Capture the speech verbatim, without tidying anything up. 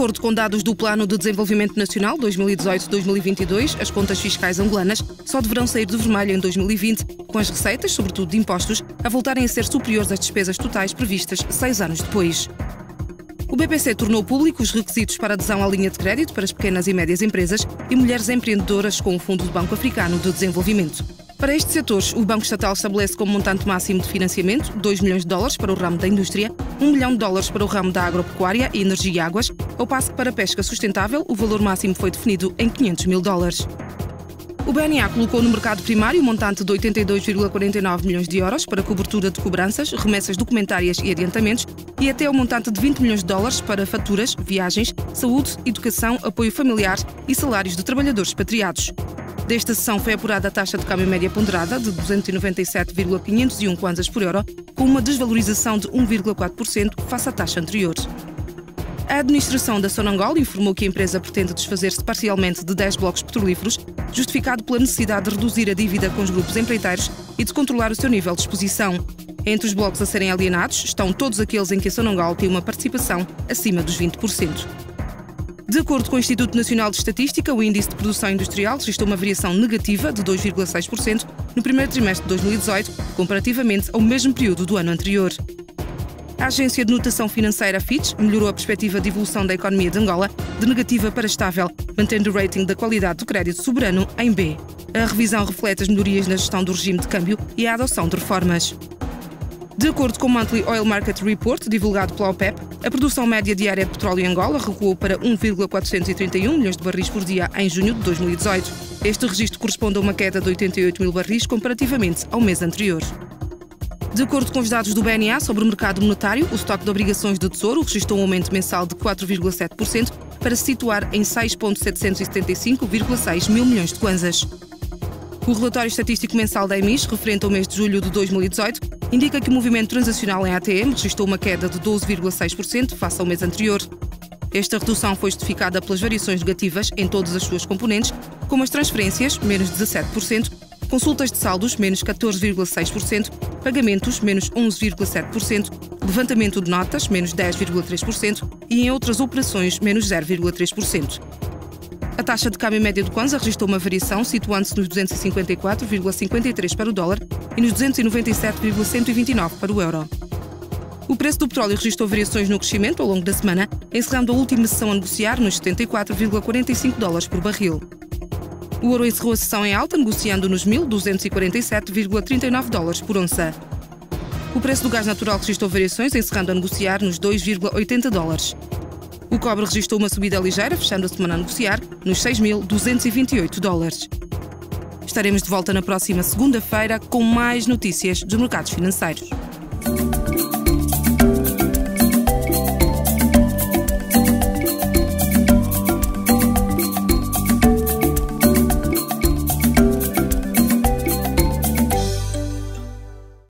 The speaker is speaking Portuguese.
acordo com dados do Plano de Desenvolvimento Nacional dois mil e dezoito a dois mil e vinte e dois, as contas fiscais angolanas só deverão sair do vermelho em dois mil e vinte, com as receitas, sobretudo de impostos, a voltarem a ser superiores às despesas totais previstas seis anos depois. O B P C tornou público os requisitos para adesão à linha de crédito para as pequenas e médias empresas e mulheres empreendedoras com o Fundo do Banco Africano de Desenvolvimento. Para estes setores, o Banco Estatal estabelece como montante máximo de financiamento dois milhões de dólares para o ramo da indústria, um milhão de dólares para o ramo da agropecuária e energia e águas, ao passo que para a pesca sustentável o valor máximo foi definido em quinhentos mil dólares. O B N A colocou no mercado primário um montante de oitenta e dois vírgula quarenta e nove milhões de euros para cobertura de cobranças, remessas documentárias e adiantamentos e até o montante de vinte milhões de dólares para faturas, viagens, saúde, educação, apoio familiar e salários de trabalhadores expatriados. Desta sessão foi apurada a taxa de câmbio média ponderada de duzentos e noventa e sete vírgula quinhentos e um kwanzas por euro, com uma desvalorização de um vírgula quatro por cento face à taxa anterior. A administração da Sonangol informou que a empresa pretende desfazer-se parcialmente de dez blocos petrolíferos, justificado pela necessidade de reduzir a dívida com os grupos empreiteiros e de controlar o seu nível de exposição. Entre os blocos a serem alienados estão todos aqueles em que a Sonangol tem uma participação acima dos vinte por cento. De acordo com o Instituto Nacional de Estatística, o índice de produção industrial registrou uma variação negativa de dois vírgula seis por cento no primeiro trimestre de dois mil e dezoito, comparativamente ao mesmo período do ano anterior. A agência de notação financeira Fitch melhorou a perspectiva de evolução da economia de Angola de negativa para estável, mantendo o rating da qualidade do crédito soberano em B. A revisão reflete as melhorias na gestão do regime de câmbio e a adoção de reformas. De acordo com o Monthly Oil Market Report, divulgado pela OPEP, a produção média diária de petróleo em Angola recuou para um vírgula quatrocentos e trinta e um milhões de barris por dia em junho de dois mil e dezoito. Este registro corresponde a uma queda de oitenta e oito mil barris comparativamente ao mês anterior. De acordo com os dados do B N A sobre o mercado monetário, o estoque de obrigações de tesouro registrou um aumento mensal de quatro vírgula sete por cento para se situar em seis vírgula setecentos e setenta e cinco vírgula seis mil milhões de kwanzas. O relatório estatístico mensal da E M I S, referente ao mês de julho de dois mil e dezoito, indica que o movimento transacional em A T M registrou uma queda de doze vírgula seis por cento face ao mês anterior. Esta redução foi justificada pelas variações negativas em todas as suas componentes, como as transferências, menos dezassete por cento, consultas de saldos, menos catorze vírgula seis por cento, pagamentos, menos onze vírgula sete por cento, levantamento de notas, menos dez vírgula três por cento e em outras operações, menos zero vírgula três por cento. A taxa de câmbio média do Kwanza registrou uma variação, situando-se nos duzentos e cinquenta e quatro vírgula cinquenta e três para o dólar e nos duzentos e noventa e sete vírgula cento e vinte e nove para o euro. O preço do petróleo registrou variações no crescimento ao longo da semana, encerrando a última sessão a negociar nos setenta e quatro vírgula quarenta e cinco dólares por barril. O ouro encerrou a sessão em alta, negociando nos mil duzentos e quarenta e sete vírgula trinta e nove dólares por onça. O preço do gás natural registrou variações, encerrando a negociar nos dois vírgula oitenta dólares. O cobre registrou uma subida ligeira, fechando a semana a negociar nos seis mil duzentos e vinte e oito dólares. Estaremos de volta na próxima segunda-feira com mais notícias dos mercados financeiros.